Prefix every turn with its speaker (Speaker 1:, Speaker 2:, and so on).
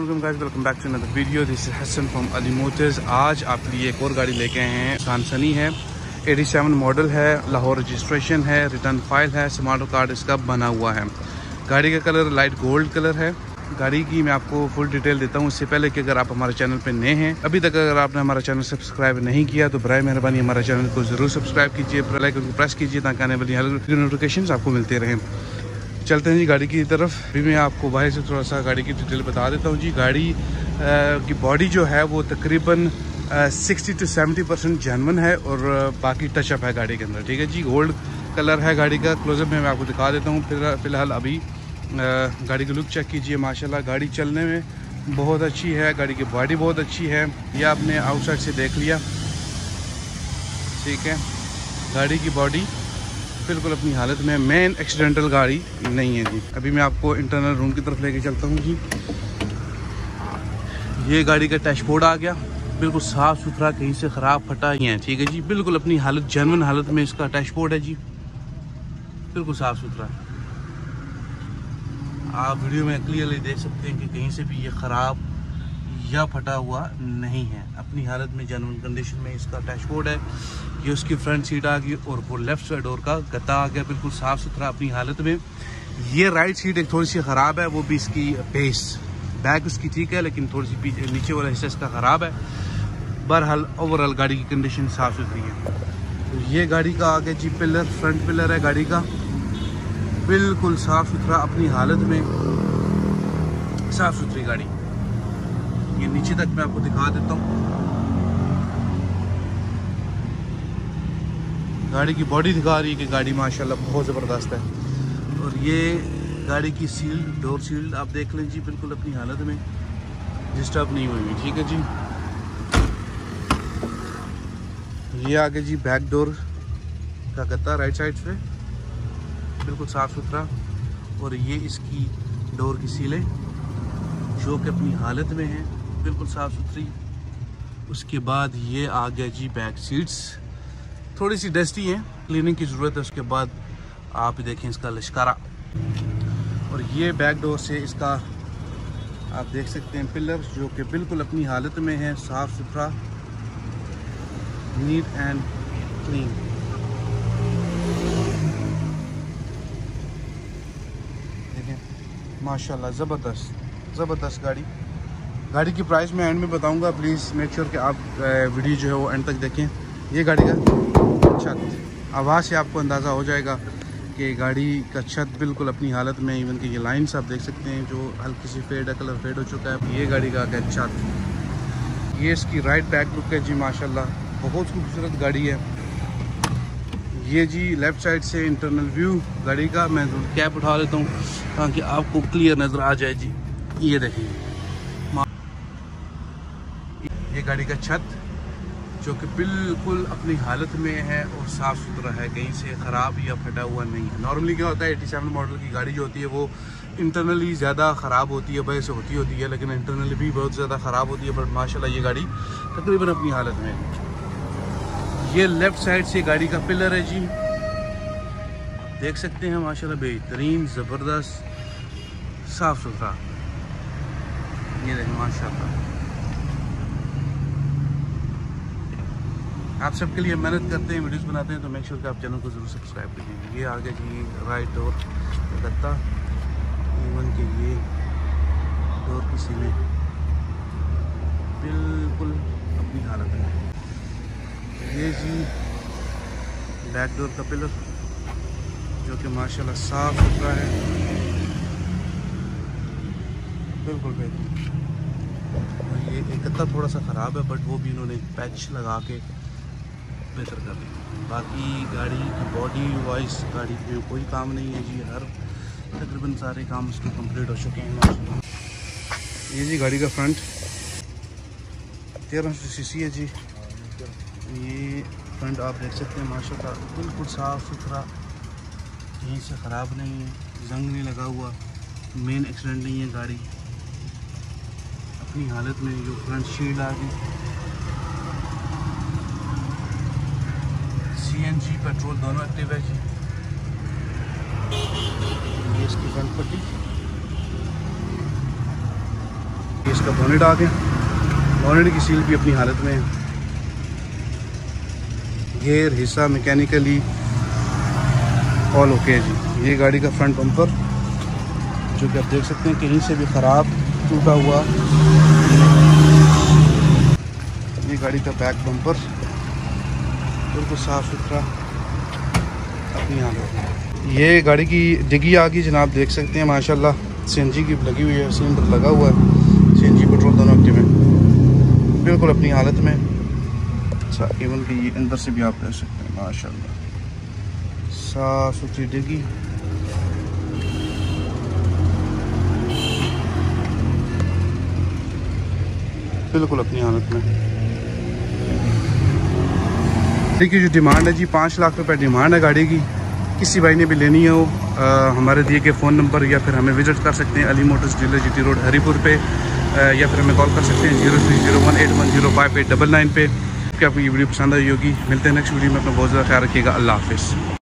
Speaker 1: अस्सलाम guys, welcome back to another video. This is Hasan from Ali Motors. आज आपके लिए एक और गाड़ी लेके आए हैं। सानसनी है, 87 मॉडल है, लाहौर रजिस्ट्रेशन है, रिटर्न फाइल है, स्मार्ट कार्ड इसका बना हुआ है। गाड़ी का कलर लाइट गोल्ड कलर है। गाड़ी की मैं आपको फुल डिटेल देता हूँ। इससे पहले कि अगर आप हमारे चैनल पे नए हैं, अभी तक अगर आपने हमारा चैनल सब्सक्राइब नहीं किया तो बराए मेहरबानी हमारा चैनल को ज़रूर सब्सक्राइब कीजिए, बेल आइकन को प्रेस कीजिए ताकि आने वाली हर नोटिफिकेशन आपको मिलते रहें। चलते हैं जी गाड़ी की तरफ। अभी मैं आपको बाहर से थोड़ा सा गाड़ी की डिटेल बता देता हूँ जी। गाड़ी की बॉडी जो है वो तकरीबन 60 to 70% जेन्युइन है और बाकी टचअप है गाड़ी के अंदर। ठीक है जी, गोल्ड कलर है गाड़ी का। क्लोजअप में मैं आपको दिखा देता हूँ। फिलहाल अभी गाड़ी की लुक चेक कीजिए। माशाल्लाह गाड़ी चलने में बहुत अच्छी है, गाड़ी की बॉडी बहुत अच्छी है। ये आपने आउटसाइड से देख लिया, ठीक है। गाड़ी की बॉडी बिल्कुल अपनी हालत में, मेन एक्सीडेंटल गाड़ी नहीं है जी। अभी मैं आपको इंटरनल रूम की तरफ लेके चलता हूँ जी। ये गाड़ी का डैशबोर्ड आ गया, बिल्कुल साफ़ सुथरा, कहीं से ख़राब फटा ही है। ठीक है जी, बिल्कुल अपनी हालत, जेन्युइन हालत में इसका डैशबोर्ड है जी, बिल्कुल साफ़ सुथरा। आप वीडियो में क्लियरली देख सकते हैं कि कहीं से भी ये ख़राब या फटा हुआ नहीं है। अपनी हालत में जेन्युइन कंडीशन में इसका डैशबोर्ड है। ये उसकी फ्रंट सीट आ गई और वो लेफ्ट साइड डोर का गत्ता आ गया, बिल्कुल साफ़ सुथरा अपनी हालत में। ये राइट सीट एक थोड़ी सी ख़राब है, वो भी इसकी बेस, बैक उसकी ठीक है लेकिन थोड़ी सी नीचे वाला हिस्सा इसका ख़राब है। बहरहाल ओवरऑल गाड़ी की कंडीशन साफ़ सुथरी है। तो ये गाड़ी का आगे जी पिलर, फ्रंट पिलर है गाड़ी का, बिल्कुल साफ़ सुथरा अपनी हालत में, साफ़ सुथरी गाड़ी। ये नीचे तक मैं आपको दिखा देता हूँ। गाड़ी की बॉडी दिखा रही है कि गाड़ी माशाल्लाह बहुत ज़बरदस्त है। और ये गाड़ी की सील, डोर सील आप देख लें जी, बिल्कुल अपनी हालत में, डिस्टर्ब नहीं हुई। ठीक है जी। ये आगे जी बैक डोर का गत्ता राइट साइड से, बिल्कुल साफ़ सुथरा। और ये इसकी डोर की सीलें जो कि अपनी हालत में है, बिल्कुल साफ़ सुथरी। उसके बाद ये आ गया जी बैक सीट्स, थोड़ी सी डस्टी हैं, क्लीनिंग की ज़रूरत है। उसके बाद आप देखें इसका लश्कारा। और ये बैक डोर से इसका आप देख सकते हैं पिलर जो कि बिल्कुल अपनी हालत में है, साफ़ सुथरा, नीट एंड क्लीन। देखें माशाल्लाह ज़बरदस्त गाड़ी। गाड़ी की प्राइस मैं एंड में बताऊंगा, प्लीज़ मेक श्योर कि आप वीडियो जो है वो एंड तक देखें। ये गाड़ी का छत, आवाज़ से आपको अंदाज़ा हो जाएगा कि गाड़ी का छत बिल्कुल अपनी हालत में। इवन कि ये लाइन्स आप देख सकते हैं जो हल्की सी फेड है, कलर फेड हो चुका है। ये गाड़ी का आगे छत, ये इसकी राइट बैक लुक है जी, माशाल्लाह बहुत खूबसूरत गाड़ी है। ये जी लेफ़्ट साइड से इंटरनल व्यू गाड़ी का, मैं कैप उठा लेता हूँ ताकि आपको क्लियर नज़र आ जाए जी। ये देखिए ये गाड़ी का छत जो कि बिल्कुल अपनी हालत में है और साफ़ सुथरा है, कहीं से ख़राब या फटा हुआ नहीं है। नॉर्मली क्या होता है, 87 मॉडल की गाड़ी जो होती है वो इंटरनली ज़्यादा ख़राब होती है, वजह से होती है, लेकिन इंटरनली भी बहुत ज़्यादा ख़राब होती है। बट माशाल्लाह ये गाड़ी तकरीबन अपनी हालत में है। ये लेफ़्ट साइड से गाड़ी का पिलर है जी, देख सकते हैं माशाल्लाह बेहतरीन, ज़बरदस्त, साफ़ सुथरा। ये देखें माशाल्लाह। आप सबके लिए मेहनत करते हैं, वीडियोस बनाते हैं, तो मेक श्योर कि आप चैनल को ज़रूर सब्सक्राइब कीजिए। ये आगे जी राइट डोर गत्ता, इवन के ये डोर की सीलें बिल्कुल अपनी हालत में। ये जी बैक डोर का पिलर जो कि माशाल्लाह साफ़ सुथरा है, बिल्कुल बेहतरीन। और ये एक गत्ता थोड़ा सा ख़राब है, बट वो भी इन्होंने पैच लगा के बेहतर कर दी। बाकी गाड़ी की बॉडी वाइज गाड़ी में कोई काम नहीं है जी, हर तकरीबन सारे काम उसके कंप्लीट हो चुके हैं माशाल्लाह। ये जी गाड़ी का फ्रंट 1300 सीसी है जी। ये फ्रंट आप देख सकते हैं माशाल्लाह बिल्कुल साफ़ सुथरा, कहीं से ख़राब नहीं है, जंग नहीं लगा हुआ, मेन एक्सीडेंट नहीं है गाड़ी, अपनी हालत में। जो फ्रंट शील्ड आ गई, CNG पेट्रोल दोनों एक्टिव है जी। ये इसकी फ्रंट पट्टी, इसका बोनेट आ गया, बोनेट की सील भी अपनी हालत में है। गेयर हिस्सा मैकेनिकली ऑल ओके है जी। ये गाड़ी का फ्रंट बम्पर जो कि आप देख सकते हैं कहीं से भी ख़राब टूटा हुआ। ये गाड़ी का बैक बम्पर बिल्कुल साफ़ सुथरा अपनी हालत। ये गाड़ी की डिग्गी आ गई जनाब, देख सकते हैं माशाल्लाह। सीएनजी की लगी हुई है, सिलेंडर लगा हुआ है, सीएनजी पेट्रोल दोनों एक्टिव है, बिल्कुल अपनी हालत में। अच्छा, इवन कि ये अंदर से भी आप देख सकते हैं माशाल्लाह साफ़ सुथरी डिग्गी। बिल्कुल अपनी हालत में। देखिए जो डिमांड है जी 5 लाख रुपए डिमांड है गाड़ी की। किसी भाई ने भी लेनी हो हमारे दिए गए फ़ोन नंबर या फिर हमें विजिट कर सकते हैं Ali Motors dealer GT road Haripur पे, या फिर हमें कॉल कर सकते हैं 0301810589 पे। आपको ये वीडियो पसंद आई होगी। मिलते हैं नेक्स्ट वीडियो में, अपना बहुत ज़्यादा ख्याल रखिएगा। अल्लाह हाफिज़।